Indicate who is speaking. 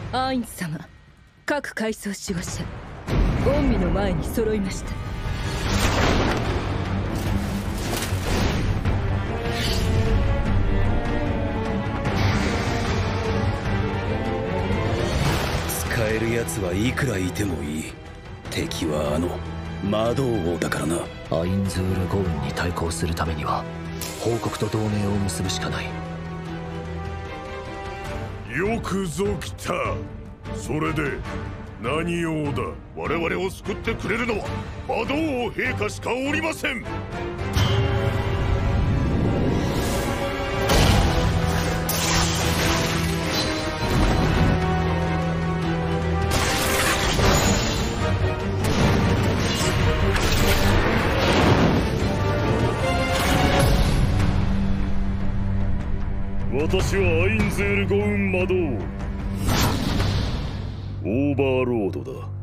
Speaker 1: アインズ様、各階層守護者御身の前に揃いました。
Speaker 2: 使える奴はいくらいてもいい。敵はあの魔導王だからな。
Speaker 3: アインズールゴウンに対抗するためには報国と同盟を結ぶしかない。
Speaker 4: よくぞ来た。それで何用だ。
Speaker 5: 我々を救ってくれるのは魔導王陛下しかおりません。
Speaker 4: 私はアインズールゴウン魔導王、オーバーロードだ。